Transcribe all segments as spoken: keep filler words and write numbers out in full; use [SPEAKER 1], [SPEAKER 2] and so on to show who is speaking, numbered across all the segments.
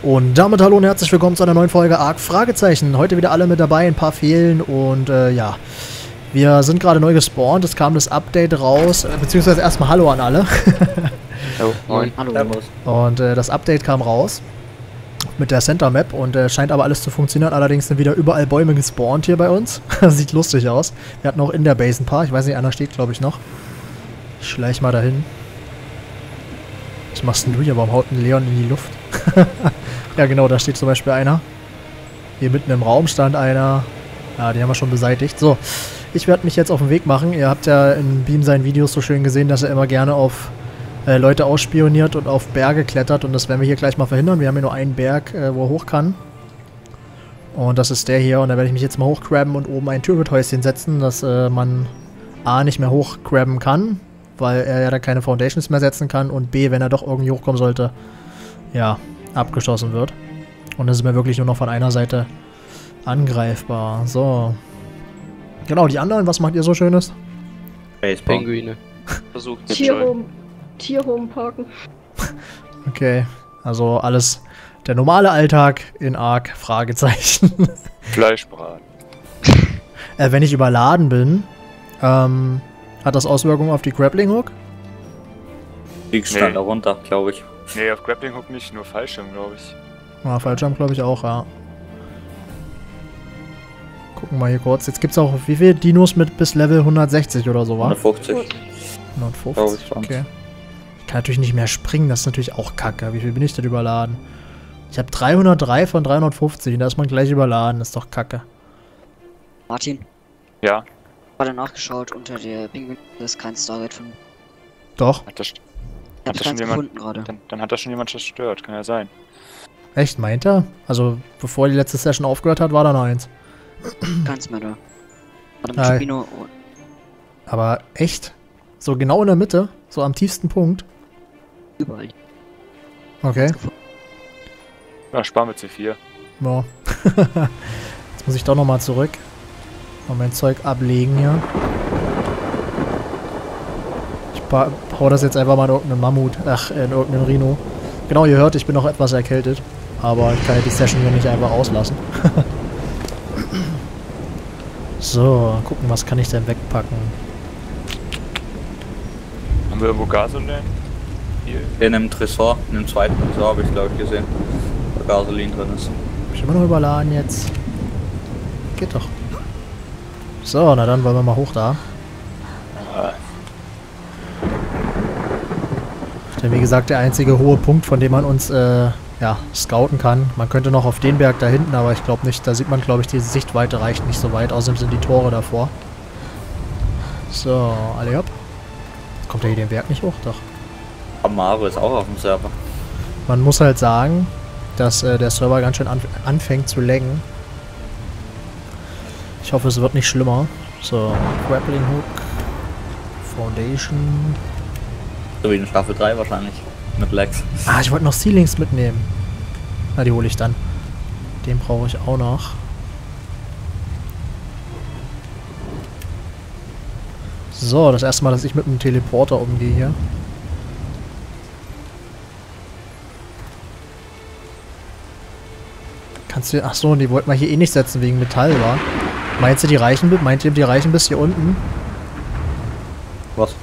[SPEAKER 1] Und damit hallo und herzlich willkommen zu einer neuen Folge Ark Fragezeichen. Heute wieder alle mit dabei, ein paar fehlen und äh, ja, wir sind gerade neu gespawnt, es kam das Update raus, beziehungsweise erstmal Hallo an alle.
[SPEAKER 2] Hallo, moin, hallo.
[SPEAKER 1] Und äh, das Update kam raus mit der Center Map und äh, scheint aber alles zu funktionieren, allerdings sind wieder überall Bäume gespawnt hier bei uns. Sieht lustig aus. Wir hatten auch in der Base ein paar, ich weiß nicht, einer steht glaube ich noch. Ich schleich mal dahin. Was machst denn du hier? Warum haut ein Leon in die Luft? Ja genau, da steht zum Beispiel einer. Hier mitten im Raum stand einer. Ja, den haben wir schon beseitigt. So, ich werde mich jetzt auf den Weg machen. Ihr habt ja in Beam seinen Videos so schön gesehen, dass er immer gerne auf äh, Leute ausspioniert und auf Berge klettert. Und das werden wir hier gleich mal verhindern. Wir haben hier nur einen Berg, äh, wo er hoch kann. Und das ist der hier. Und da werde ich mich jetzt mal hochgrabben und oben ein Türbethäuschen setzen, dass äh, man A nicht mehr hochgrabben kann, weil er ja da keine Foundations mehr setzen kann. Und B, wenn er doch irgendwie hochkommen sollte, ja, abgeschossen wird. Und das ist mir wirklich nur noch von einer Seite angreifbar. So. Genau, die anderen, was macht ihr so Schönes?
[SPEAKER 2] Pinguine. Versucht
[SPEAKER 3] Tierhome. Tierhome parken.
[SPEAKER 1] Okay, also alles der normale Alltag in Ark, Fragezeichen.
[SPEAKER 2] Fleischbraten.
[SPEAKER 1] äh, wenn ich überladen bin, ähm, hat das Auswirkungen auf die Grappling Hook?
[SPEAKER 4] Fliegst dann
[SPEAKER 2] Nee.
[SPEAKER 4] da runter, glaube ich.
[SPEAKER 2] Nee, auf Grappling Hook nicht, nur Fallschirm, glaube ich.
[SPEAKER 1] Ja, Fallschirm glaube ich auch, ja. Gucken wir hier kurz. Jetzt gibt es auch wie viele Dinos mit bis Level hundertsechzig oder so, wa?
[SPEAKER 4] hundertfünfzig.
[SPEAKER 1] hundertfünfzig,
[SPEAKER 4] Glaube ich,
[SPEAKER 1] okay. Ich kann natürlich nicht mehr springen, das ist natürlich auch kacke. Wie viel bin ich denn überladen? Ich habe dreihundertdrei von dreihundertfünfzig und da ist man gleich überladen, das ist doch kacke.
[SPEAKER 5] Martin,
[SPEAKER 2] Ja,
[SPEAKER 5] gerade nachgeschaut, unter der Pinguin ist kein Stargate von.
[SPEAKER 1] Doch,
[SPEAKER 2] hat das,
[SPEAKER 5] Ich
[SPEAKER 2] Hat
[SPEAKER 5] hab's
[SPEAKER 2] das schon
[SPEAKER 5] ganz
[SPEAKER 2] jemand-
[SPEAKER 5] gefunden gerade.
[SPEAKER 2] dann, dann hat das schon jemand zerstört, kann ja sein.
[SPEAKER 1] echt, meint er? Also, bevor die letzte Session aufgehört hat, war da noch eins.
[SPEAKER 5] Keins mehr da. Warte, mit
[SPEAKER 1] Nein.
[SPEAKER 5] Spino. Oh,
[SPEAKER 1] Aber echt? So genau in der Mitte? So am tiefsten Punkt?
[SPEAKER 5] überall.
[SPEAKER 1] Okay,
[SPEAKER 2] Ja, sparen wir C vier.
[SPEAKER 1] ja. Jetzt muss ich doch nochmal zurück. Mal mein Zeug ablegen hier. Ich pa- hau das jetzt einfach mal in irgendeinen Mammut, ach, in irgendeinen Rhino. Genau, ihr hört, ich bin noch etwas erkältet. Aber ich kann ja die Session hier nicht einfach auslassen. So, gucken, was kann ich denn wegpacken?
[SPEAKER 2] Haben wir irgendwo Gasoline? Hier.
[SPEAKER 4] In einem Tresor, in einem zweiten Tresor habe ich glaube ich gesehen. Wo Gasolin drin ist.
[SPEAKER 1] Bin ich immer noch überladen jetzt? Geht doch. So, na dann wollen wir mal hoch da.
[SPEAKER 2] Ah,
[SPEAKER 1] Denn wie gesagt, der einzige hohe Punkt, von dem man uns äh, ja, scouten kann. Man könnte noch auf den Berg da hinten, aber ich glaube nicht. Da sieht man, glaube ich, die Sichtweite reicht nicht so weit. Außerdem sind die Tore davor. So, alle hopp. Jetzt kommt er hier den Berg nicht hoch, doch.
[SPEAKER 4] Amaro ist auch auf dem Server.
[SPEAKER 1] Man muss halt sagen, dass äh, der Server ganz schön anf anfängt zu laggen. Ich hoffe, es wird nicht schlimmer. So, Grappling Hook, Foundation.
[SPEAKER 4] So wie in Staffel drei wahrscheinlich. Mit Lex.
[SPEAKER 1] Ah, ich wollte noch Ceilings mitnehmen. Na, die hole ich dann. Den brauche ich auch noch. So, das erste Mal, dass ich mit einem Teleporter umgehe hier. Kannst du... Achso, die wollten wir hier eh nicht setzen wegen Metall, wa? Meinst du, die reichen, bi- meint ihr, die reichen bis hier unten?
[SPEAKER 4] Was?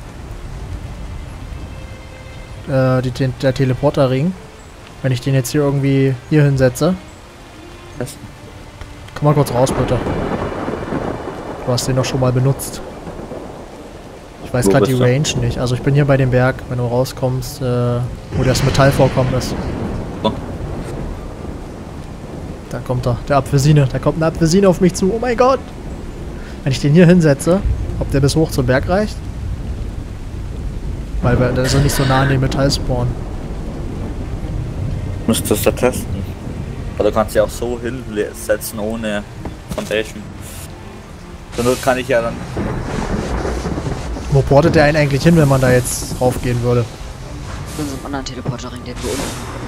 [SPEAKER 1] Äh, die, Te- der Teleporterring. Wenn ich den jetzt hier irgendwie hier hinsetze.
[SPEAKER 4] Was?
[SPEAKER 1] Komm mal kurz raus, bitte. Du hast den doch schon mal benutzt. Ich weiß
[SPEAKER 4] Wo
[SPEAKER 1] gerade die
[SPEAKER 4] bist du?
[SPEAKER 1] Range nicht. Also ich bin hier bei dem Berg, wenn du rauskommst, äh, wo das Metall vorkommt ist.
[SPEAKER 4] So.
[SPEAKER 1] Da kommt er, der Apfelsine. Da kommt eine Apfelsine auf mich zu. Oh mein Gott! Wenn ich den hier hinsetze, ob der bis hoch zum Berg reicht? Weil wir, der ist ja nicht so nah an dem Metallspawn.
[SPEAKER 4] Müsstest du testen. Oder kannst du ja auch so hinsetzen ohne Foundation. Zur Not kann ich ja dann.
[SPEAKER 1] Wo portet der einen eigentlich hin, wenn man da jetzt raufgehen würde?
[SPEAKER 5] In unserem anderen Teleporterring, den wir unten.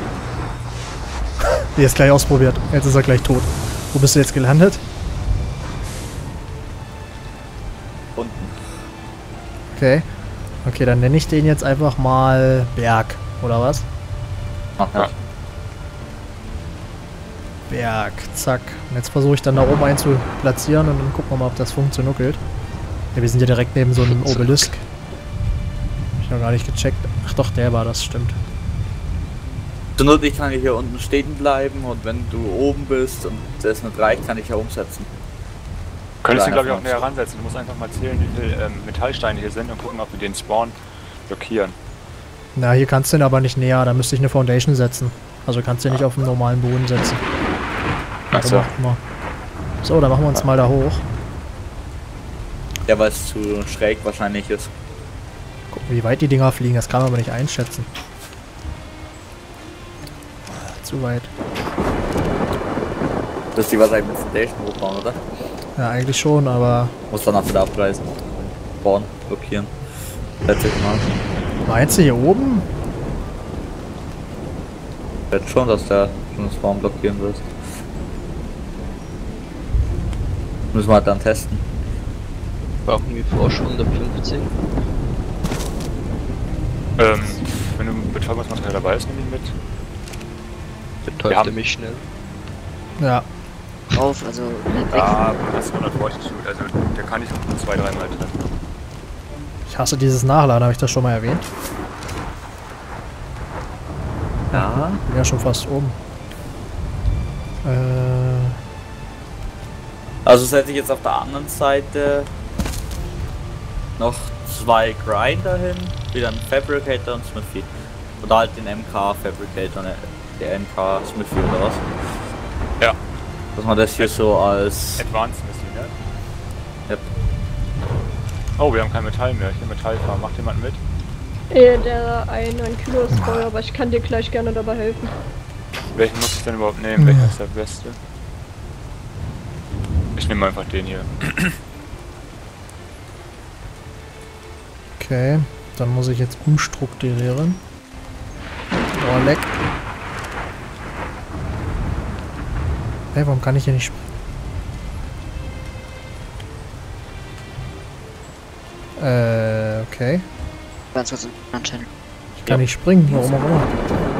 [SPEAKER 1] Der ist gleich ausprobiert. Jetzt ist er gleich tot. Wo bist du jetzt gelandet?
[SPEAKER 4] Unten.
[SPEAKER 1] Okay. Okay, dann nenne ich den jetzt einfach mal Berg, oder was?
[SPEAKER 4] Mach
[SPEAKER 2] Ja.
[SPEAKER 4] das.
[SPEAKER 1] Berg. Zack. Und jetzt versuche ich dann da oben einen zu platzieren und dann gucken wir mal, ob das funktioniert. Ja, wir sind ja direkt neben so einem Obelisk. Hab ich noch gar nicht gecheckt. Ach doch, der war das, stimmt.
[SPEAKER 4] Zur Not, ich kann hier unten stehen bleiben und wenn du oben bist und das nicht reicht, kann ich ja umsetzen.
[SPEAKER 2] Du könntest ihn,
[SPEAKER 4] Kleiner
[SPEAKER 2] glaube ich, auch
[SPEAKER 4] Franz.
[SPEAKER 2] näher ransetzen. Du musst einfach mal zählen, wie viele ähm, Metallsteine hier sind und gucken, ob wir den Spawn blockieren.
[SPEAKER 1] Na, hier kannst du den aber nicht näher. Da müsste ich eine Foundation setzen. Also kannst du den nicht auf dem normalen Boden setzen.
[SPEAKER 2] Ach so.
[SPEAKER 1] Warum auch immer. So, dann machen wir uns mal da hoch.
[SPEAKER 4] Ja, weil es zu schräg wahrscheinlich ist.
[SPEAKER 1] Gucken, wie weit die Dinger fliegen. Das kann man aber nicht einschätzen. Zu weit.
[SPEAKER 4] Das ist die wahrscheinlich mit Foundation hochbauen, oder?
[SPEAKER 1] Ja, eigentlich schon, aber
[SPEAKER 4] Muss dann auch wieder abreißen. Bauen, blockieren. Letztes Mal.
[SPEAKER 1] meinst du hier oben?
[SPEAKER 4] Ich weiß schon, dass der schon das Bauen blockieren wirst. Müssen wir halt dann testen.
[SPEAKER 6] Brauchen wir Vorschuss hundertfünfzig?
[SPEAKER 2] Ähm, wenn du Betäubungsmaterial dabei ist, nimm ihn mit.
[SPEAKER 6] Betäubt
[SPEAKER 2] haben-
[SPEAKER 6] er mich schnell?
[SPEAKER 1] Ja.
[SPEAKER 5] Drauf, also bleib weg.
[SPEAKER 2] Ja, das ist hundert Fortitude, also der kann ich auch zwei, dreimal treffen.
[SPEAKER 1] Ich hasse dieses Nachladen, habe ich das schon mal erwähnt?
[SPEAKER 4] Ja.
[SPEAKER 1] Bin ja schon fast oben. Äh,
[SPEAKER 4] Also setze ich jetzt auf der anderen Seite noch zwei Grinder hin, wieder einen Fabricator und Smithy. Oder halt den M K Fabricator, ne? Der M K Smithy oder was?
[SPEAKER 2] Ja.
[SPEAKER 4] Dass man das hier so als...
[SPEAKER 2] Advanced Missile, ne?
[SPEAKER 4] Yep.
[SPEAKER 2] Oh, wir haben kein Metall mehr. Ich will Metall fahren. Macht jemand mit?
[SPEAKER 3] Äh, der ein, ein Kilo ist voll, aber ich kann dir gleich gerne dabei helfen.
[SPEAKER 2] Welchen muss ich denn überhaupt nehmen? Welcher ist der beste? Ich nehme einfach den hier.
[SPEAKER 1] okay, dann muss ich jetzt umstrukturieren. Oh, leck. Hey, warum kann ich hier nicht springen? Äh, okay.
[SPEAKER 5] Ganz kurz einen Channel.
[SPEAKER 1] Ich kann nicht springen, warum auch immer.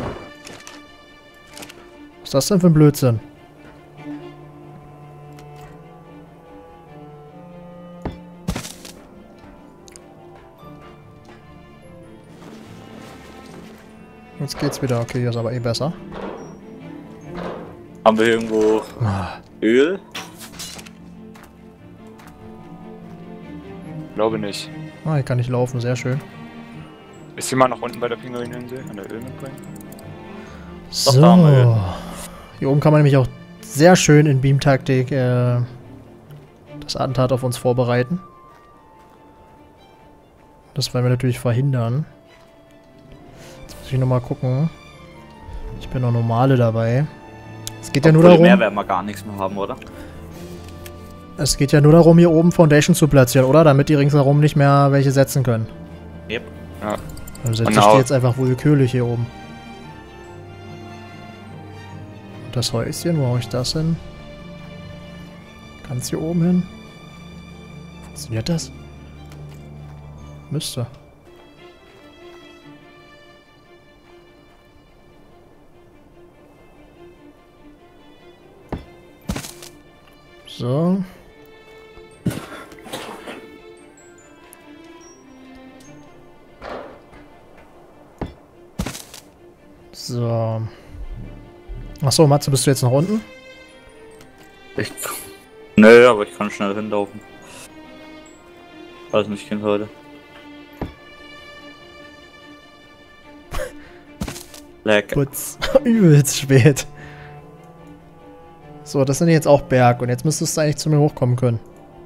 [SPEAKER 1] Was ist das denn für ein Blödsinn? Jetzt geht's wieder. Okay, hier ist aber eh besser.
[SPEAKER 4] Haben wir irgendwo
[SPEAKER 1] Ah,
[SPEAKER 4] Öl?
[SPEAKER 2] Glaube nicht.
[SPEAKER 1] ah, hier kann ich laufen, sehr schön.
[SPEAKER 2] Ist jemand noch unten bei der Pinguininsel? An der Öl mitbringen?
[SPEAKER 4] Doch, da haben wir Öl.
[SPEAKER 1] So. Hier oben kann man nämlich auch sehr schön in Beam-Taktik äh, das Attentat auf uns vorbereiten. Das wollen wir natürlich verhindern. Jetzt muss ich nochmal gucken. Ich bin noch normale dabei. Es geht ja nur
[SPEAKER 4] Obwohl,
[SPEAKER 1] darum,
[SPEAKER 4] mehr werden wir gar nichts mehr haben, oder?
[SPEAKER 1] es geht ja nur darum, hier oben Foundation zu platzieren, oder? Damit die ringsherum nicht mehr welche setzen können.
[SPEAKER 4] Yep.
[SPEAKER 2] Ja.
[SPEAKER 1] Dann setze ich
[SPEAKER 2] Genau.
[SPEAKER 1] die jetzt einfach willkürlich hier oben. Und das Häuschen, wo hau ich das hin? Ganz hier oben hin? Funktioniert das? Müsste. So. So. Achso, Matze, bist du jetzt noch unten?
[SPEAKER 4] Ich... Nö, aber ich kann schnell hinlaufen. Weiß nicht, Kind heute. Leck.
[SPEAKER 1] Putz. Übelst spät. So, das sind jetzt auch Berg und jetzt müsstest du eigentlich zu mir hochkommen können.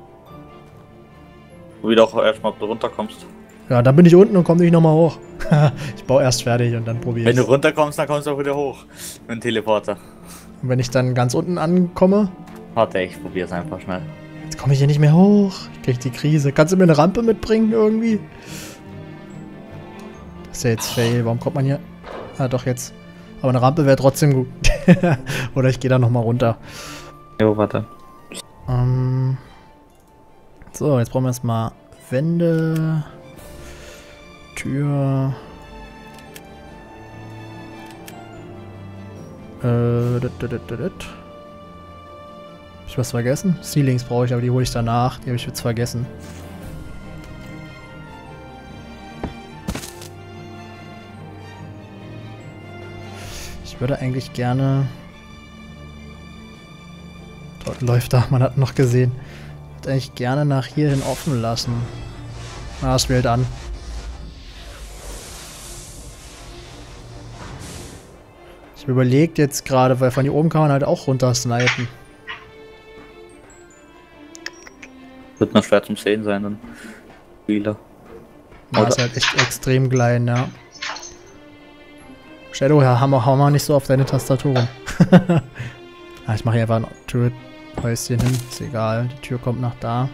[SPEAKER 4] Wo du auch erstmal, ob du runterkommst.
[SPEAKER 1] Ja, dann bin ich unten und komme nicht nochmal hoch. Ich baue erst fertig und dann probiere
[SPEAKER 4] Wenn
[SPEAKER 1] ich.
[SPEAKER 4] du runterkommst, dann kommst du auch wieder hoch. Mit dem Teleporter.
[SPEAKER 1] Und wenn ich dann ganz unten ankomme,
[SPEAKER 4] Warte, ich probier's einfach schnell.
[SPEAKER 1] jetzt komme ich hier nicht mehr hoch. Ich krieg die Krise. Kannst du mir eine Rampe mitbringen irgendwie? Das ist ja jetzt fail. Warum kommt man hier? Ah, doch jetzt. Aber eine Rampe wäre trotzdem gut. Oder ich gehe da nochmal runter.
[SPEAKER 4] Jo, warte.
[SPEAKER 1] Ähm so, jetzt brauchen wir erstmal Wände. Tür. Äh, dit, dit, dit, dit, dit. ich was vergessen? Ceilings brauche ich, aber die hole ich danach. Die habe ich jetzt vergessen. Ich würde eigentlich gerne... Dort läuft da, man hat noch gesehen. Ich würde eigentlich gerne nach hierhin offen lassen. Na, es wählt an. Ich habe überlegt jetzt gerade, weil von hier oben kann man halt auch runter snipen.
[SPEAKER 4] Wird noch schwer zum Sehen sein, dann. Spieler.
[SPEAKER 1] Ja, ist halt echt extrem klein, ja. Shadow, ja, hau mal, hau mal nicht so auf deine Tastatur rum. Ah, ich mache hier einfach ein Turret-Häuschen hin, ist egal. Die Tür kommt nach da.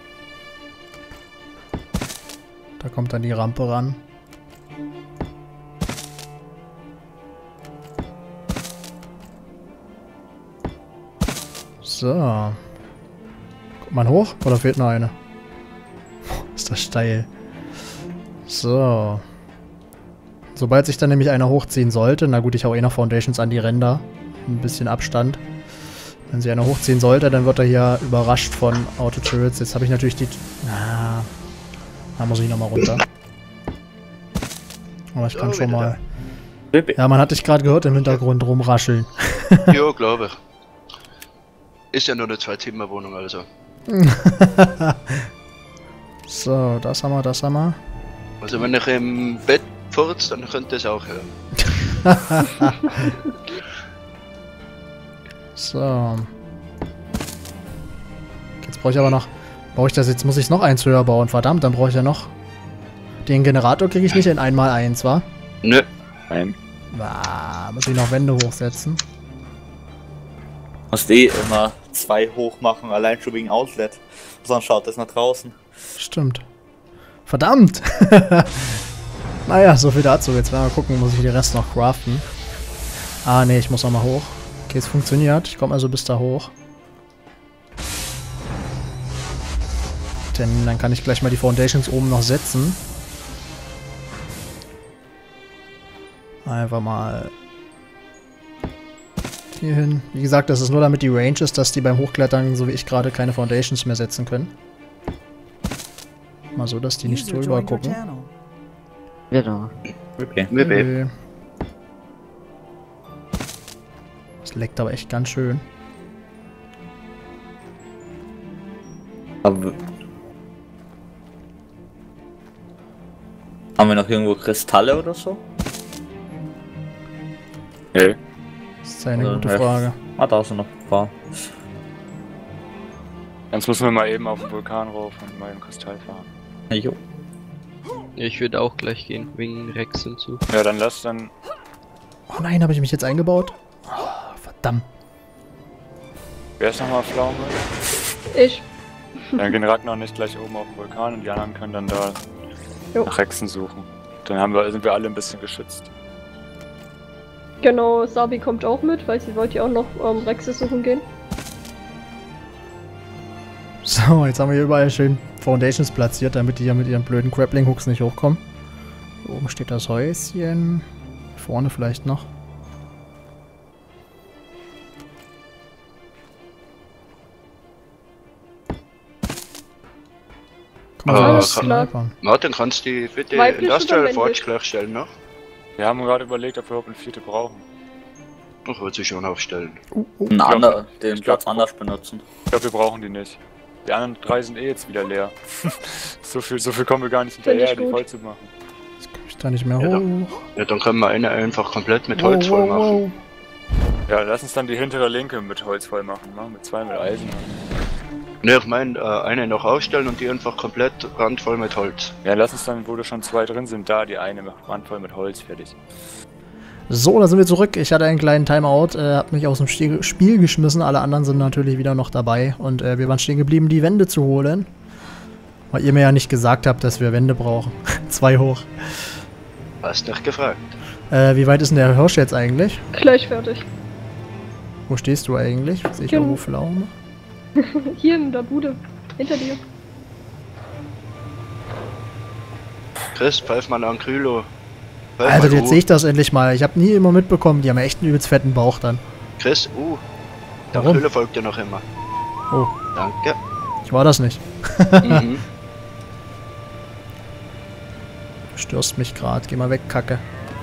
[SPEAKER 1] Da kommt dann die Rampe ran. So. Kommt man hoch? Oder fehlt noch eine? Ist das steil. So. Sobald sich dann nämlich einer hochziehen sollte, na gut, ich hau eh noch Foundations an die Ränder. Ein bisschen Abstand. Wenn sie einer hochziehen sollte, dann wird er hier überrascht von Auto-Turrets. Jetzt habe ich natürlich die... Ah, da muss ich nochmal runter. Aber ich kann schon mal... Ja, man hat dich gerade gehört im Hintergrund rumrascheln.
[SPEAKER 6] Ja, glaube ich. Ist ja nur eine Zwei-Zimmer-Wohnung, also.
[SPEAKER 1] So, das haben wir, das haben wir.
[SPEAKER 6] Also wenn ich im Bett furz, dann könnt ihr es auch hören.
[SPEAKER 1] So. Jetzt brauche ich aber noch... Brauche ich das jetzt? Muss ich es noch eins höher bauen? Verdammt, dann brauche ich ja noch... Den Generator kriege ich nicht in eins mal eins, wa?
[SPEAKER 6] Nö.
[SPEAKER 2] Nein.
[SPEAKER 1] Ah, muss ich noch Wände hochsetzen.
[SPEAKER 4] Musst eh immer zwei hoch machen, allein schon wegen Outlet. Sonst schaut das nach draußen.
[SPEAKER 1] Stimmt. Verdammt! Naja, so viel dazu. Jetzt werden wir gucken, muss ich den Rest noch craften. Ah, nee, ich muss noch mal hoch. Okay, es funktioniert. Ich komme also bis da hoch. Denn dann kann ich gleich mal die Foundations oben noch setzen. Einfach mal hier hin. Wie gesagt, das ist nur damit die Range ist, dass die beim Hochklettern, so wie ich gerade, keine Foundations mehr setzen können. Mal so, dass die nicht so übergucken.
[SPEAKER 5] Genau.
[SPEAKER 4] Okay.
[SPEAKER 1] Okay. Das leckt aber echt ganz schön.
[SPEAKER 4] Aber haben wir noch irgendwo Kristalle oder so?
[SPEAKER 2] Nee.
[SPEAKER 1] Das ist eine
[SPEAKER 4] Also,
[SPEAKER 1] gute
[SPEAKER 4] ja.
[SPEAKER 1] Frage.
[SPEAKER 4] Ah, da sind noch ein paar.
[SPEAKER 2] Jetzt müssen wir mal eben auf den Vulkan rauf und mal im Kristall fahren.
[SPEAKER 4] Jo.
[SPEAKER 6] Ich würde auch gleich gehen, wegen Rex hinzu.
[SPEAKER 2] Ja, dann lass dann...
[SPEAKER 1] Oh nein, habe ich mich jetzt eingebaut? Oh, verdammt.
[SPEAKER 2] Wer ist nochmal Pflaume?
[SPEAKER 3] Ich.
[SPEAKER 2] Dann gehen Ragnar nicht gleich oben auf den Vulkan und die anderen können dann da
[SPEAKER 3] Jo.
[SPEAKER 2] nach Hexen suchen. Dann haben wir, sind wir alle ein bisschen geschützt.
[SPEAKER 3] Genau, Sabi kommt auch mit, weil sie wollte ja auch noch ähm, Rexe suchen gehen.
[SPEAKER 1] So, jetzt haben wir hier überall schön Foundations platziert, damit die hier mit ihren blöden Grappling-Hooks nicht hochkommen. Hier oben steht das Häuschen. Vorne vielleicht noch. Guck mal,
[SPEAKER 6] Ah,
[SPEAKER 1] so
[SPEAKER 3] kann-
[SPEAKER 1] snipern.
[SPEAKER 6] Martin, kannst du die bitte
[SPEAKER 3] Weiblich
[SPEAKER 6] Industrial
[SPEAKER 3] oder
[SPEAKER 6] Forge
[SPEAKER 3] männlich?
[SPEAKER 6] gleich stellen noch?
[SPEAKER 2] Wir haben gerade überlegt, ob wir überhaupt eine vierte brauchen.
[SPEAKER 6] Ich würde sie schon aufstellen.
[SPEAKER 1] Uh, uh.
[SPEAKER 4] Einen anderen, den
[SPEAKER 2] ich glaub-
[SPEAKER 4] Platz anders benutzen.
[SPEAKER 2] Ich glaube, wir brauchen die nicht. Die anderen drei sind eh jetzt wieder leer. so viel, so viel kommen wir gar nicht
[SPEAKER 3] Find
[SPEAKER 2] hinterher,
[SPEAKER 3] ich
[SPEAKER 2] die
[SPEAKER 3] gut.
[SPEAKER 2] voll zu machen.
[SPEAKER 1] Jetzt komme ich da nicht mehr
[SPEAKER 6] Ja,
[SPEAKER 1] hoch.
[SPEAKER 6] Ja, dann können wir eine einfach komplett mit Holz voll machen.
[SPEAKER 2] Ja, lass uns dann die hintere linke mit Holz voll machen. Machen wir zwei mit Eisen.
[SPEAKER 6] Ne, ich meine, äh, eine noch aufstellen und die einfach komplett randvoll mit Holz.
[SPEAKER 2] Ja, lass uns dann, wo da schon zwei drin sind, da die eine randvoll mit Holz fertig.
[SPEAKER 1] So, da sind wir zurück. Ich hatte einen kleinen Timeout, äh, hab mich aus dem Spiel Spiel geschmissen. Alle anderen sind natürlich wieder noch dabei. Und äh, wir waren stehen geblieben, die Wände zu holen. Weil ihr mir ja nicht gesagt habt, dass wir Wände brauchen. Zwei hoch.
[SPEAKER 6] Hast nicht gefragt.
[SPEAKER 1] Äh, wie weit ist denn der Hirsch jetzt eigentlich?
[SPEAKER 3] Gleich fertig.
[SPEAKER 1] Wo stehst du eigentlich? Sehe ich
[SPEAKER 3] Hier.
[SPEAKER 1] irgendwo Pflaume?
[SPEAKER 3] Hier in der Bude. Hinter dir.
[SPEAKER 6] Chris, pfeif mal an Krylo. Pfeif
[SPEAKER 1] Alter,
[SPEAKER 6] mal,
[SPEAKER 1] jetzt
[SPEAKER 6] uh.
[SPEAKER 1] sehe ich das endlich mal. Ich habe nie immer mitbekommen, die haben ja echt einen übelst fetten Bauch dann.
[SPEAKER 6] Chris, uh. Der
[SPEAKER 1] Warum?
[SPEAKER 6] Krylo folgt dir noch immer.
[SPEAKER 1] Oh,
[SPEAKER 6] Danke.
[SPEAKER 1] ich war das nicht.
[SPEAKER 6] Mhm.
[SPEAKER 1] Du störst mich gerade. Geh mal weg, Kacke.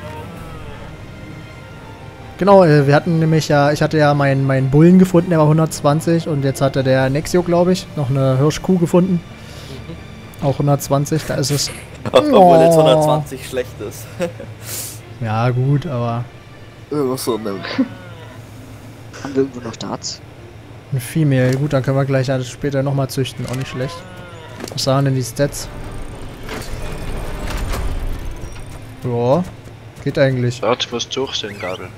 [SPEAKER 1] Genau, äh, wir hatten nämlich ja, ich hatte ja meinen meinen Bullen gefunden, der war hundertzwanzig und jetzt hatte der Nexio, glaube ich, noch eine Hirschkuh gefunden. Auch hundertzwanzig, da ist es.
[SPEAKER 4] Obwohl jetzt hundertzwanzig schlecht ist.
[SPEAKER 1] Ja, gut, aber
[SPEAKER 4] Was so, ne?
[SPEAKER 5] Haben wir irgendwo noch Darts?
[SPEAKER 1] ein Female. Gut, dann können wir gleich alles später nochmal züchten, auch nicht schlecht. Was sagen denn die Stats? Ja, geht eigentlich.
[SPEAKER 6] Dort musst du hochsehen, Gabel.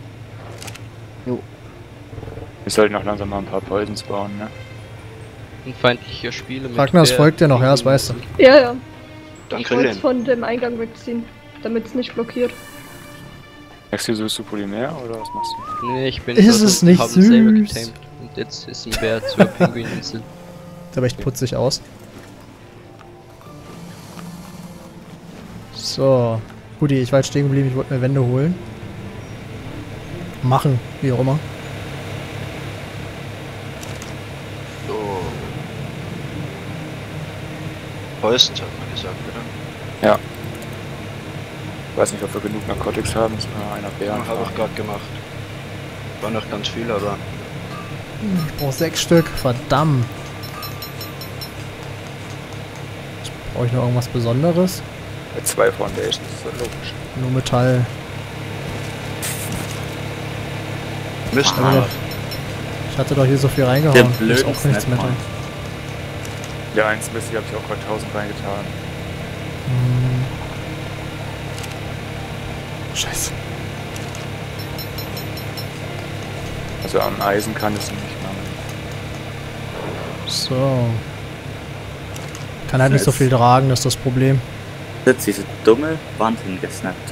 [SPEAKER 2] Wir sollten noch langsam mal ein paar Poisons bauen, ne?
[SPEAKER 7] Und feindliche Spiele mit
[SPEAKER 1] Ragnar, es
[SPEAKER 7] Bär-
[SPEAKER 1] folgt dir noch, ja, das weißt du.
[SPEAKER 3] Ja, ja.
[SPEAKER 6] Dann
[SPEAKER 3] Ich wollte
[SPEAKER 6] Grillen.
[SPEAKER 3] es von dem Eingang wegziehen, damit es nicht blockiert.
[SPEAKER 2] Exklusiv zu Polymer oder was machst du?
[SPEAKER 7] Nee, ich bin
[SPEAKER 1] Ist
[SPEAKER 7] dort
[SPEAKER 1] es
[SPEAKER 7] und
[SPEAKER 1] nicht
[SPEAKER 7] habe ihn selber
[SPEAKER 1] süß?
[SPEAKER 7] getamed. Und jetzt ist ein Bär zur Pinguininsel.
[SPEAKER 1] Sieht aber echt putzig aus. So. Guti, ich war jetzt stehen geblieben, ich wollte mir Wände holen. Machen, wie auch immer.
[SPEAKER 6] So. Poisons hat man gesagt, oder?
[SPEAKER 2] Ja. Ich weiß nicht, ob wir genug Narcotics haben, ist mal einer Bären.
[SPEAKER 6] Ja, habe ich gerade gemacht. War noch ganz viel, aber
[SPEAKER 1] Ich brauche sechs Stück, verdammt. Brauche ich noch irgendwas Besonderes?
[SPEAKER 2] Mit zwei Foundations, ist ja logisch.
[SPEAKER 1] Nur Metall.
[SPEAKER 6] müssten
[SPEAKER 1] Ah.
[SPEAKER 6] wir.
[SPEAKER 1] Ich hatte doch hier so viel
[SPEAKER 4] Der
[SPEAKER 1] reingehauen. Ist
[SPEAKER 4] blöden
[SPEAKER 1] auch nichts mehr drin.
[SPEAKER 4] Snapman.
[SPEAKER 2] Ja, eins Missy habe ich auch gerade tausend reingetan.
[SPEAKER 1] Hm. Scheiße.
[SPEAKER 2] Also am Eisen kann es nicht machen.
[SPEAKER 1] So. Kann halt nicht so viel tragen, das ist das Problem.
[SPEAKER 4] Jetzt diese dumme Wand hingesnappt.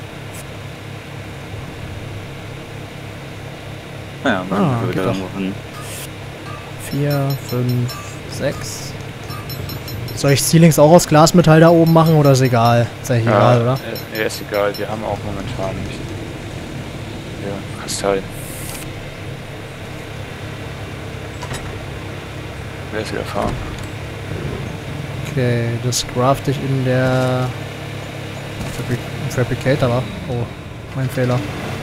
[SPEAKER 4] Naja, dann
[SPEAKER 1] Ah,
[SPEAKER 4] ah, wieder
[SPEAKER 1] geht doch.
[SPEAKER 4] irgendwo hin.
[SPEAKER 1] vier, fünf, sechs. Soll ich Ceilings auch aus Glasmetall da oben machen oder ist egal? Ist eigentlich
[SPEAKER 2] Ja.
[SPEAKER 1] egal, oder?
[SPEAKER 2] Ja, ist egal, wir haben auch momentan nicht. Ja, Kristall. Wer ist wieder fahren?
[SPEAKER 1] Okay, das craft ich in der Fabri im Fabricator, wa? Oh, mein Fehler.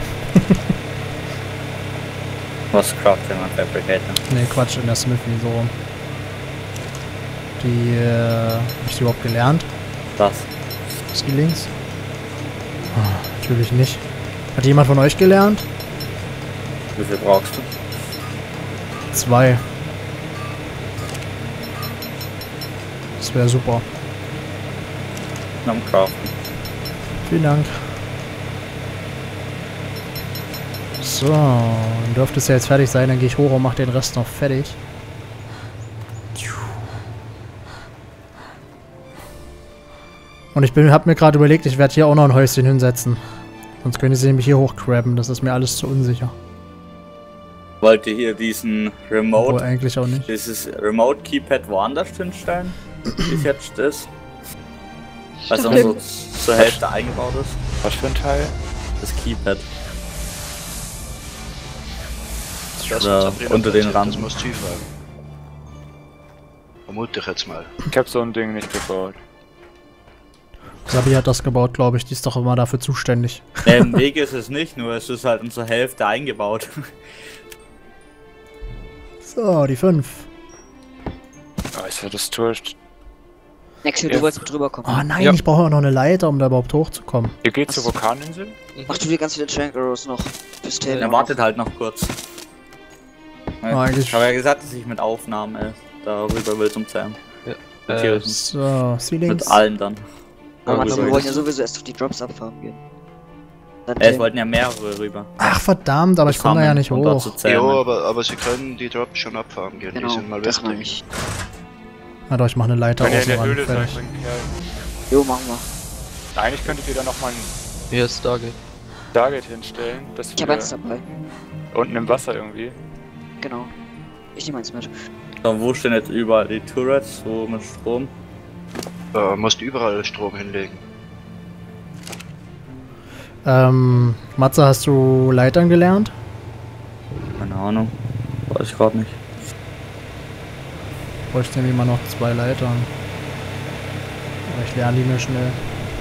[SPEAKER 4] Was craftet man Fabricator?
[SPEAKER 1] Ne, Quatsch, in der Smithy, so rum. Die, äh, hab ich die überhaupt gelernt?
[SPEAKER 4] Das.
[SPEAKER 1] Ceilings? Ah, natürlich nicht. Hat jemand von euch gelernt?
[SPEAKER 4] Wie viel brauchst du?
[SPEAKER 1] Zwei. Das wäre super.
[SPEAKER 4] Am Craften.
[SPEAKER 1] Vielen Dank. So, dann dürfte es ja jetzt fertig sein. Dann gehe ich hoch und mache den Rest noch fertig. Und ich bin, hab mir gerade überlegt, ich werde hier auch noch ein Häuschen hinsetzen. Sonst können sie nämlich hier hochcrabben. Das ist mir alles zu unsicher.
[SPEAKER 4] Wollt ihr hier diesen
[SPEAKER 1] Obwohl
[SPEAKER 4] Remote,
[SPEAKER 1] eigentlich auch nicht.
[SPEAKER 4] dieses Remote Keypad woanders hinstellen? Wie es jetzt ist? Was dann so zur Hälfte eingebaut ist?
[SPEAKER 2] Was für ein Teil?
[SPEAKER 4] Das Keypad.
[SPEAKER 6] Das
[SPEAKER 4] Oder
[SPEAKER 6] hat Sabrina
[SPEAKER 4] unter den
[SPEAKER 6] erzählt,
[SPEAKER 4] Rand.
[SPEAKER 6] Das muss tief fragen. Vermute ich jetzt mal.
[SPEAKER 2] Ich habe so ein Ding nicht gebaut.
[SPEAKER 1] Sabi hat das gebaut, glaube ich. Die ist doch immer dafür zuständig.
[SPEAKER 4] Ne, im Weg ist es nicht, nur es ist halt zur Hälfte eingebaut.
[SPEAKER 1] So, die fünf.
[SPEAKER 2] Oh, ist ja das Tor.
[SPEAKER 5] Nexio,
[SPEAKER 2] Ja.
[SPEAKER 5] du wolltest mit rüberkommen.
[SPEAKER 1] Oh nein,
[SPEAKER 7] Ja.
[SPEAKER 1] ich brauche auch noch eine Leiter, um da überhaupt hochzukommen.
[SPEAKER 2] Ihr geht zur Vulkaninsel?
[SPEAKER 5] Mach du dir ganz viele Trank Arrows noch fürs Tail.
[SPEAKER 4] Er wartet halt noch kurz.
[SPEAKER 1] Ah, eigentlich-
[SPEAKER 4] Ich habe ja gesagt, dass ich mit Aufnahme darüber will zum Zählen.
[SPEAKER 7] Äh,
[SPEAKER 4] Tieren.
[SPEAKER 1] So, Ceilings.
[SPEAKER 4] Mit allen dann.
[SPEAKER 5] Aber
[SPEAKER 4] Darüber
[SPEAKER 5] wir
[SPEAKER 4] will
[SPEAKER 5] wollen
[SPEAKER 4] ich-
[SPEAKER 5] ja sowieso erst auf die Drops abfarmen gehen. Dann
[SPEAKER 4] Ja, es
[SPEAKER 5] Tail.
[SPEAKER 4] wollten ja mehrere rüber.
[SPEAKER 1] Ach verdammt, aber ich komme da ja nicht
[SPEAKER 4] um dort
[SPEAKER 1] hoch.
[SPEAKER 4] zu
[SPEAKER 6] Jo,
[SPEAKER 4] zählen.
[SPEAKER 6] aber, aber sie können die Drops schon abfahren gehen.
[SPEAKER 5] Genau,
[SPEAKER 6] die sind mal
[SPEAKER 5] das meine
[SPEAKER 6] wichtig.
[SPEAKER 5] ich.
[SPEAKER 1] Na doch, ich mache eine Leiter
[SPEAKER 2] Wenn ihr in
[SPEAKER 1] außen
[SPEAKER 2] der
[SPEAKER 1] ran.
[SPEAKER 2] Höhle seid,
[SPEAKER 1] Fertig.
[SPEAKER 2] bringt Kerl.
[SPEAKER 5] Jo, machen wir.
[SPEAKER 2] Eigentlich könntet ihr da nochmal ein
[SPEAKER 7] hier ist Stargate.
[SPEAKER 2] Stargate hinstellen, dass
[SPEAKER 5] Ich habe eins dabei.
[SPEAKER 2] unten im Wasser irgendwie.
[SPEAKER 5] Genau. Ich nehme eins mit.
[SPEAKER 4] So, wo stehen jetzt überall die Turrets, so mit Strom?
[SPEAKER 6] Äh, musst überall Strom hinlegen.
[SPEAKER 1] Ähm, Matze, hast du Leitern gelernt?
[SPEAKER 4] Keine Ahnung. Weiß ich gerade nicht.
[SPEAKER 1] bräuchte nämlich immer noch zwei Leitern. Aber ich lerne die mir schnell.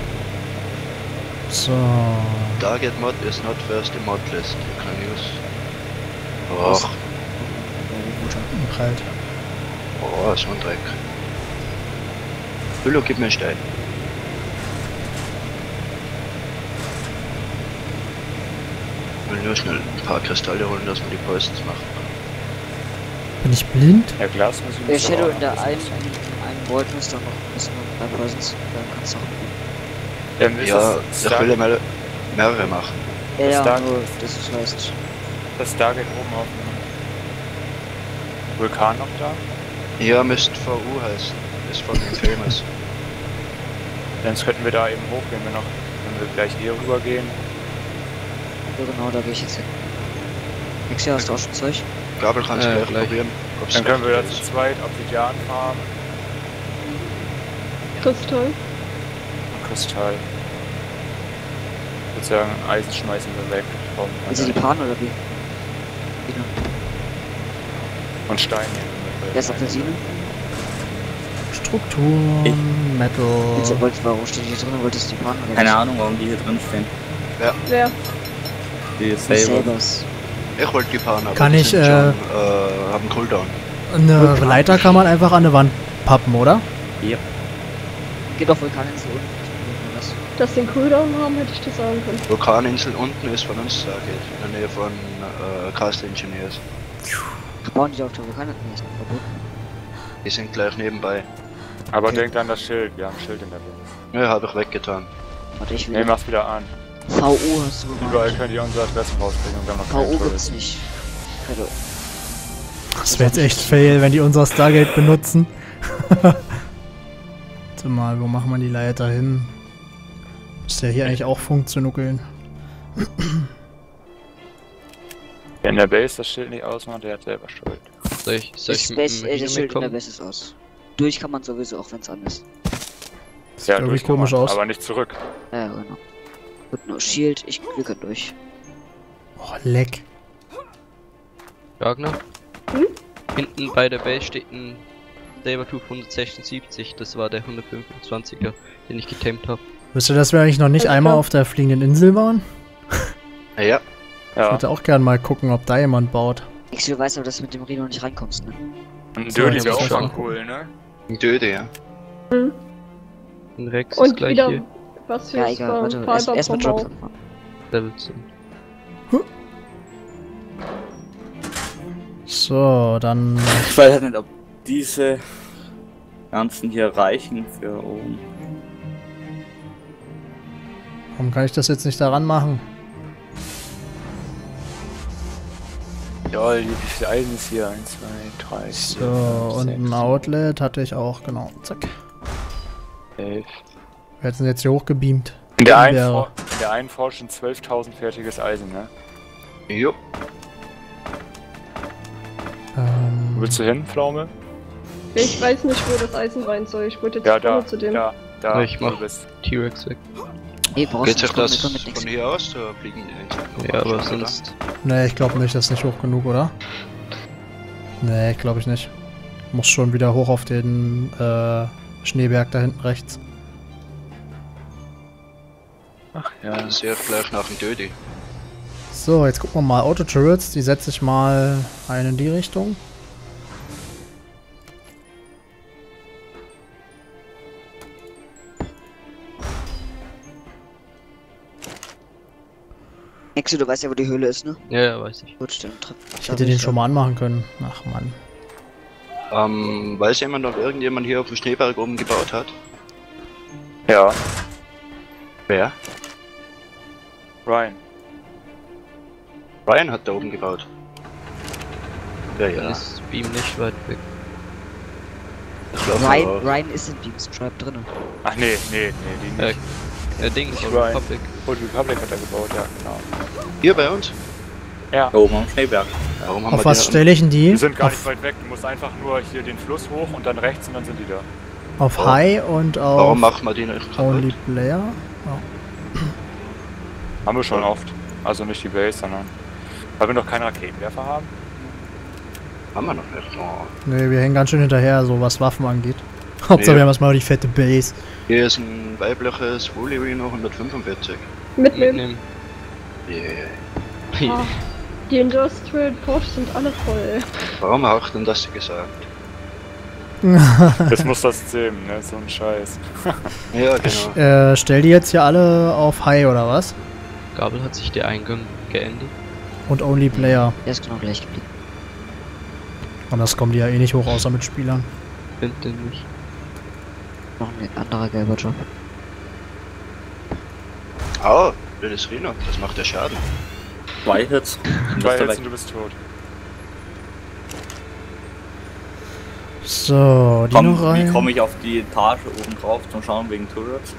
[SPEAKER 1] So.
[SPEAKER 6] Target mod is not first in mod list. You can use.
[SPEAKER 5] Was?
[SPEAKER 6] Och,
[SPEAKER 1] Und kalt.
[SPEAKER 6] oh, so ein Dreck. Hüllo, gib mir einen Stein. Ich will nur schnell ein paar Kristalle holen, dass wir die Posts machen.
[SPEAKER 1] Bin ich blind?
[SPEAKER 2] Ja, Glas müssen wir
[SPEAKER 5] Der Shadow
[SPEAKER 2] auch
[SPEAKER 5] in der
[SPEAKER 2] noch
[SPEAKER 5] einen,
[SPEAKER 2] wissen.
[SPEAKER 5] in einem Vault müsste noch müssen noch drei Poisons. Dann kannst du auch.
[SPEAKER 2] Ähm, ist
[SPEAKER 6] Ja,
[SPEAKER 2] das
[SPEAKER 6] ich
[SPEAKER 2] Star
[SPEAKER 6] will ja mal mehrere machen.
[SPEAKER 5] Ja,
[SPEAKER 2] Das
[SPEAKER 5] ja,
[SPEAKER 2] Dark-
[SPEAKER 5] nur, das ist heißt.
[SPEAKER 2] das Stargate oben auf dem Vulkan noch da?
[SPEAKER 6] Ja, müsste V U heißen. Ist von den Famous.
[SPEAKER 2] Sonst könnten wir da eben hochgehen, wenn, noch, wenn wir gleich hier rübergehen.
[SPEAKER 5] Ja, genau, da gehe ich jetzt hin. Nix, hast du auch schon Zeug?
[SPEAKER 6] Gabel kannst du
[SPEAKER 7] Äh,
[SPEAKER 6] gleich
[SPEAKER 7] gleich.
[SPEAKER 6] probieren. ob's
[SPEAKER 2] Dann können wir da
[SPEAKER 6] richtig
[SPEAKER 2] zu
[SPEAKER 6] ist.
[SPEAKER 2] zweit Obsidian farmen
[SPEAKER 3] Kristall.
[SPEAKER 2] und Kristall. Ich würde sagen, Eisen schmeißen wir weg. Brauchen wir
[SPEAKER 5] Also die
[SPEAKER 2] nicht.
[SPEAKER 5] Pan oder wie? Genau.
[SPEAKER 2] Und Steine nehmen wir.
[SPEAKER 5] Wer ist Apfelsine?
[SPEAKER 1] Strukturen,
[SPEAKER 4] Ich-
[SPEAKER 1] Metal.
[SPEAKER 5] Jetzt wolltest, warum steht die hier drin? Wolltest du die Pan oder
[SPEAKER 4] Keine
[SPEAKER 5] was?
[SPEAKER 4] Ahnung, warum die hier drin stehen.
[SPEAKER 3] Wer?
[SPEAKER 4] Die
[SPEAKER 5] Die
[SPEAKER 4] Saber.
[SPEAKER 5] Sabers.
[SPEAKER 6] Ich wollte die Pan, aber
[SPEAKER 1] Kann
[SPEAKER 6] die
[SPEAKER 1] ich,
[SPEAKER 6] sind
[SPEAKER 1] äh,
[SPEAKER 6] schon, äh, haben Cooldown.
[SPEAKER 1] Eine Leiter kann man einfach an eine Wand pappen, oder?
[SPEAKER 5] Geht doch Vulkaninsel unten. Ich probier mal das.
[SPEAKER 3] Dass den Cooldown haben, hätte ich das sagen können.
[SPEAKER 6] Vulkaninsel unten ist von uns Stargate, in der Nähe von äh, Castle Engineers.
[SPEAKER 5] Bauen die da auf der Vulkaninsel nicht verboten?
[SPEAKER 6] Die sind gleich nebenbei.
[SPEAKER 2] Aber
[SPEAKER 5] Okay.
[SPEAKER 2] denkt an das Schild, wir haben ein Schild in der Base.
[SPEAKER 6] Ja, habe ich weggetan.
[SPEAKER 5] Warte, ich
[SPEAKER 2] Ne,
[SPEAKER 5] will.
[SPEAKER 2] mach's wieder an.
[SPEAKER 5] V U hast du
[SPEAKER 2] Überall
[SPEAKER 5] gemacht.
[SPEAKER 2] könnt ihr unsere Adressen rausbringen und wir haben noch
[SPEAKER 5] V
[SPEAKER 2] keine
[SPEAKER 5] U gibt's
[SPEAKER 2] Touristen.
[SPEAKER 5] nicht. Keine-
[SPEAKER 1] Das wäre jetzt echt fail, wenn die unser Stargate benutzen. Warte mal, wo machen wir die Leiter hin? Müsste ja hier eigentlich auch funktionieren.
[SPEAKER 2] Wer in der Base das Schild nicht ausmacht, der hat selber Schuld.
[SPEAKER 7] Soll ich, soll ich
[SPEAKER 5] Das,
[SPEAKER 7] mit
[SPEAKER 5] Base,
[SPEAKER 7] dem
[SPEAKER 5] äh,
[SPEAKER 7] Heli
[SPEAKER 5] das Schild in der
[SPEAKER 7] mitkommen?
[SPEAKER 5] Base ist aus. Durch kann man sowieso, auch wenn es an ist.
[SPEAKER 2] Ja,
[SPEAKER 1] irgendwie
[SPEAKER 2] durch kann
[SPEAKER 1] komisch
[SPEAKER 2] man,
[SPEAKER 1] aus.
[SPEAKER 2] aber nicht zurück.
[SPEAKER 5] Ja, genau. Gut, nur Shield, ich wir können durch.
[SPEAKER 1] Oh, leck.
[SPEAKER 7] Ragnar?
[SPEAKER 3] Hm?
[SPEAKER 7] Hinten bei der Base steht ein Sabertooth hundertsechsundsiebzig, das war der hundertfünfundzwanziger, den ich getamed habe.
[SPEAKER 1] Wisst ihr, dass wir eigentlich noch nicht
[SPEAKER 3] Ja,
[SPEAKER 1] einmal
[SPEAKER 3] klar.
[SPEAKER 1] auf der fliegenden Insel waren?
[SPEAKER 6] Ja, ja.
[SPEAKER 1] Ich
[SPEAKER 2] Ja,
[SPEAKER 1] würde auch gern mal gucken, ob da jemand baut.
[SPEAKER 5] Ich du weißt aber, dass du mit dem Reno nicht reinkommst, ne?
[SPEAKER 2] und ein
[SPEAKER 1] So,
[SPEAKER 2] Dödi
[SPEAKER 1] jetzt
[SPEAKER 2] wäre
[SPEAKER 1] muss
[SPEAKER 2] auch
[SPEAKER 1] ich
[SPEAKER 2] mal
[SPEAKER 1] mal
[SPEAKER 2] cool, ne?
[SPEAKER 6] Ein Döde, ja.
[SPEAKER 7] Ein Rex ist
[SPEAKER 3] Und
[SPEAKER 7] gleich
[SPEAKER 3] wieder
[SPEAKER 7] hier.
[SPEAKER 3] was für
[SPEAKER 5] Ja, egal, warte, erst, erst mit Drops anfangen.
[SPEAKER 7] Level zehn.
[SPEAKER 1] So, dann.
[SPEAKER 4] Ich weiß halt nicht, ob diese ganzen hier reichen für oben.
[SPEAKER 1] Warum kann ich das jetzt nicht daran machen?
[SPEAKER 2] Ja, wie viel Eisen ist hier? eins, zwei, drei, vier,
[SPEAKER 1] So,
[SPEAKER 2] fünf,
[SPEAKER 1] und
[SPEAKER 2] sechs,
[SPEAKER 1] ein Outlet hatte ich auch, genau. Zack.
[SPEAKER 2] elf.
[SPEAKER 1] Wir sind jetzt hier hochgebeamt.
[SPEAKER 2] In der einen,
[SPEAKER 1] Wäre.
[SPEAKER 2] For in der einen Forge sind zwölftausend fertiges Eisen, ne?
[SPEAKER 6] Jo.
[SPEAKER 1] Ähm,
[SPEAKER 2] Wo willst du hin, Pflaume?
[SPEAKER 3] Ich weiß nicht, wo das Eisen rein soll. Ich wollte jetzt
[SPEAKER 2] Ja,
[SPEAKER 3] nur
[SPEAKER 2] da,
[SPEAKER 3] zu dem.
[SPEAKER 2] da, da,
[SPEAKER 7] Ich
[SPEAKER 2] wo
[SPEAKER 7] mach-
[SPEAKER 2] du bist.
[SPEAKER 7] T-Rex weg.
[SPEAKER 5] Nee, brauchst
[SPEAKER 6] Geht
[SPEAKER 5] du
[SPEAKER 6] sich
[SPEAKER 5] nicht, komm,
[SPEAKER 6] das
[SPEAKER 5] wir kommen mit
[SPEAKER 6] von
[SPEAKER 5] nix.
[SPEAKER 6] hier aus, da fliegen die Inseln?
[SPEAKER 7] Ja, aber
[SPEAKER 6] Oder?
[SPEAKER 7] sonst.
[SPEAKER 1] nee, ich glaube nicht, das ist nicht hoch genug, oder? Nee, glaube ich nicht. Muss schon wieder hoch auf den äh, Schneeberg da hinten rechts.
[SPEAKER 2] Ach ja.
[SPEAKER 6] Das ist ja gleich nach dem Dödi.
[SPEAKER 1] So, jetzt gucken wir mal. Auto-Turrets, die setze ich mal ein in die Richtung.
[SPEAKER 5] Nexo, du weißt ja, wo die Höhle ist, ne?
[SPEAKER 7] Ja, ja, weiß ich.
[SPEAKER 5] Gut, dann triff.
[SPEAKER 1] Ich hätte den schon mal anmachen können. Ach Mann.
[SPEAKER 6] Ähm, weiß jemand, ob irgendjemand hier auf dem Schneeberg oben gebaut hat?
[SPEAKER 2] Ja,
[SPEAKER 6] Wer?
[SPEAKER 2] Ryan.
[SPEAKER 6] Ryan hat da oben gebaut. Ja,
[SPEAKER 7] Dann
[SPEAKER 6] ja.
[SPEAKER 7] ist Beam nicht weit weg.
[SPEAKER 6] Ich glaube
[SPEAKER 5] Ryan,
[SPEAKER 6] auch.
[SPEAKER 5] Ryan ist in Beamstripe drin.
[SPEAKER 2] Ach nee, nee, nee, die
[SPEAKER 7] Äh,
[SPEAKER 2] nicht.
[SPEAKER 7] äh, Ding,
[SPEAKER 2] Nicht
[SPEAKER 7] Old
[SPEAKER 2] Ryan.
[SPEAKER 7] Republic.
[SPEAKER 2] Old Republic hat er gebaut, ja, genau.
[SPEAKER 6] Hier bei uns?
[SPEAKER 2] Ja,
[SPEAKER 4] Oben am Schneeberg.
[SPEAKER 6] Warum haben
[SPEAKER 1] Auf
[SPEAKER 6] wir
[SPEAKER 1] was
[SPEAKER 6] die-
[SPEAKER 1] stelle ich denn die?
[SPEAKER 2] die sind gar
[SPEAKER 1] auf,
[SPEAKER 2] nicht weit weg. Du musst einfach nur hier den Fluss hoch und dann rechts und dann sind die da.
[SPEAKER 1] auf High und auf
[SPEAKER 6] Warum machen wir die nicht
[SPEAKER 1] Only
[SPEAKER 6] kaputt?
[SPEAKER 1] Player.
[SPEAKER 2] Haben wir schon oft. Also nicht die Base, sondern weil wir noch keinen Raketenwerfer haben.
[SPEAKER 6] Haben wir noch nicht. Oh.
[SPEAKER 1] Ne, wir hängen ganz schön hinterher, so was Waffen angeht. Hauptsache,
[SPEAKER 6] Ja.
[SPEAKER 1] wir haben erstmal die fette Base.
[SPEAKER 6] Hier ist ein weibliches Woolly Reno hundertfünfundvierzig.
[SPEAKER 3] Mitnehmen.
[SPEAKER 6] Yeah.
[SPEAKER 3] Ah, die Industrial Porsche sind alle voll.
[SPEAKER 6] Warum hat denn das gesagt?
[SPEAKER 2] Das muss das zähmen, ne? So ein Scheiß.
[SPEAKER 6] Ja, genau.
[SPEAKER 1] Äh, stell die jetzt hier alle auf High oder was?
[SPEAKER 7] Gabel hat sich der Eingang geändert.
[SPEAKER 1] Und Only Player.
[SPEAKER 5] Der ist genau gleich geblieben.
[SPEAKER 1] Und das kommen die ja eh nicht hoch, außer mit Spielern.
[SPEAKER 7] Finde nicht.
[SPEAKER 5] Noch ein anderer gelber Job.
[SPEAKER 6] Oh, wildes Reno, das macht ja Schaden.
[SPEAKER 4] Zwei Hits. Und
[SPEAKER 2] Zwei
[SPEAKER 4] ist er
[SPEAKER 2] Hits
[SPEAKER 4] weg.
[SPEAKER 2] und du bist tot.
[SPEAKER 1] So, die
[SPEAKER 4] Komm,
[SPEAKER 1] noch rein.
[SPEAKER 4] wie komme ich auf die Etage oben drauf zum Schauen wegen Turrets?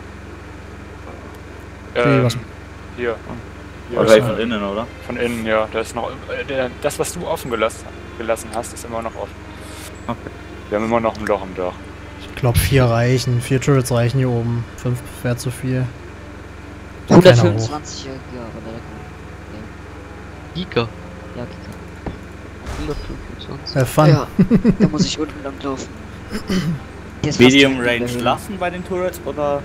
[SPEAKER 1] Okay,
[SPEAKER 2] Ähm,
[SPEAKER 1] was-
[SPEAKER 2] hier. hier
[SPEAKER 4] Oder
[SPEAKER 2] ist,
[SPEAKER 4] von
[SPEAKER 2] äh,
[SPEAKER 4] innen, oder?
[SPEAKER 2] von innen, ja. Da ist noch. Äh, der, das, was du offen gelassen, gelassen hast, ist immer noch offen.
[SPEAKER 4] Okay.
[SPEAKER 2] Wir haben immer noch ein Loch im Dach.
[SPEAKER 1] Ich glaube, vier reichen. Vier Turrets reichen hier oben. Fünf wäre zu viel. Keiner hoch.
[SPEAKER 5] hundertfünfundzwanzig, ja, aber leider kein.
[SPEAKER 7] Giga.
[SPEAKER 5] Ja, Kika.
[SPEAKER 7] hundertfünfundzwanzig.
[SPEAKER 1] Have fun.
[SPEAKER 5] Ja, da muss ich unten lang laufen. Der ist fast
[SPEAKER 4] Medium
[SPEAKER 5] direkt in der
[SPEAKER 4] Range
[SPEAKER 5] Höhle.
[SPEAKER 4] lassen bei den Turrets oder?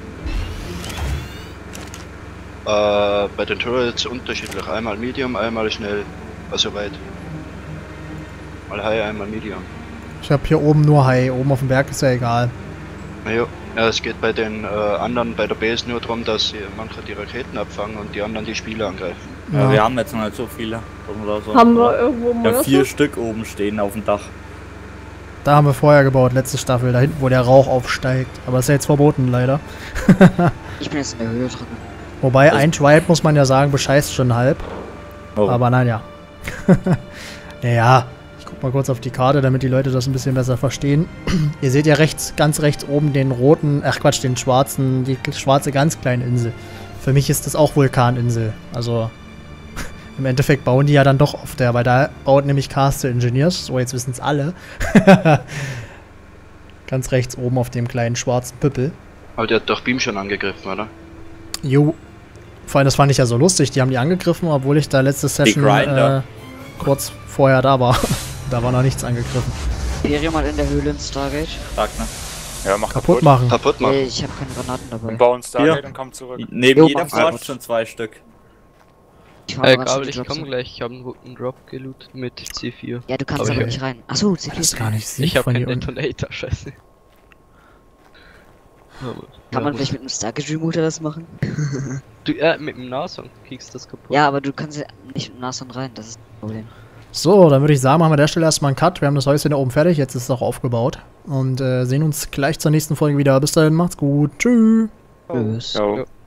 [SPEAKER 6] Äh, bei den Turrets unterschiedlich. Einmal Medium, einmal schnell. Also weit. Mal High, einmal Medium.
[SPEAKER 1] Ich habe hier oben nur High. Oben auf dem Berg ist ja egal.
[SPEAKER 6] Ja, ja, es geht bei den äh, anderen bei der Base nur darum, dass sie manche die Raketen abfangen und die anderen die Spieler angreifen.
[SPEAKER 4] Ja.
[SPEAKER 1] Ja.
[SPEAKER 4] Wir haben jetzt noch nicht so viele. Oder so.
[SPEAKER 3] Haben wir irgendwo
[SPEAKER 4] Ja,
[SPEAKER 3] Mörser?
[SPEAKER 4] vier Stück oben stehen auf dem Dach.
[SPEAKER 1] Da haben wir vorher gebaut, letzte Staffel. Da hinten, wo der Rauch aufsteigt. Aber das ist ja jetzt verboten, leider.
[SPEAKER 5] Ich bin jetzt in der Höhe drin.
[SPEAKER 1] Wobei,
[SPEAKER 4] Das-
[SPEAKER 1] ein Tribe, muss man ja sagen, bescheißt schon halb.
[SPEAKER 4] Oh.
[SPEAKER 1] Aber naja. Naja, ich guck mal kurz auf die Karte, damit die Leute das ein bisschen besser verstehen. Ihr seht ja rechts, ganz rechts oben den roten, ach Quatsch, den schwarzen, die schwarze ganz kleine Insel. Für mich ist das auch Vulkaninsel. Also im Endeffekt bauen die ja dann doch auf der, weil da baut nämlich Castle Engineers, so jetzt wissen es alle. Ganz rechts oben auf dem kleinen schwarzen Püppel.
[SPEAKER 6] Aber der hat doch Beam schon angegriffen, oder?
[SPEAKER 1] Jo. Vor allem, das fand ich ja so lustig. Die haben die angegriffen, obwohl ich da letzte Session
[SPEAKER 4] Grinder.
[SPEAKER 1] äh, kurz vorher da war. Da war noch nichts angegriffen.
[SPEAKER 5] Wäre mal in der Höhle in Stargate.
[SPEAKER 4] Sag ne.
[SPEAKER 2] Ja, mach
[SPEAKER 1] Kaputt
[SPEAKER 2] kaputt.
[SPEAKER 1] machen.
[SPEAKER 6] Kaputt machen.
[SPEAKER 5] Äh, ich habe keine Granaten dabei.
[SPEAKER 2] Und bauen Stargate
[SPEAKER 4] Hier.
[SPEAKER 2] und komm zurück.
[SPEAKER 4] Neben
[SPEAKER 5] Jo,
[SPEAKER 4] jeder
[SPEAKER 5] mach's
[SPEAKER 4] Forge
[SPEAKER 5] gut.
[SPEAKER 4] sind zwei Stück.
[SPEAKER 5] Ich fahr
[SPEAKER 7] Äh,
[SPEAKER 5] mal ganz
[SPEAKER 7] Gabel,
[SPEAKER 5] viele
[SPEAKER 7] ich
[SPEAKER 5] Jobs
[SPEAKER 7] komme
[SPEAKER 5] hin.
[SPEAKER 7] gleich. Ich habe einen guten Drop gelootet mit C vier.
[SPEAKER 5] Ja, du kannst
[SPEAKER 7] Aber
[SPEAKER 5] aber
[SPEAKER 7] ich-
[SPEAKER 5] nicht rein. Achso, C
[SPEAKER 1] Das
[SPEAKER 5] vier.
[SPEAKER 1] ist gar nicht
[SPEAKER 7] Ich habe
[SPEAKER 1] von
[SPEAKER 7] keinen
[SPEAKER 1] hier unten.
[SPEAKER 7] Detonator, scheiße. Aber-
[SPEAKER 5] Kann man
[SPEAKER 7] ja,
[SPEAKER 5] vielleicht mit einem Stargate Remoter das machen?
[SPEAKER 7] Du, äh, mit dem Nashorn kriegst du das kaputt.
[SPEAKER 5] Ja, aber du kannst ja nicht mit dem Nashorn rein, das ist das Problem.
[SPEAKER 1] So, dann würde ich sagen, machen wir an der Stelle erstmal einen Cut. Wir haben das Häuschen da oben fertig, jetzt ist es auch aufgebaut. Und äh, sehen uns gleich zur nächsten Folge wieder. Bis dahin, macht's gut. Tschüss.
[SPEAKER 5] Tschüss.
[SPEAKER 2] Jo.
[SPEAKER 7] Ja.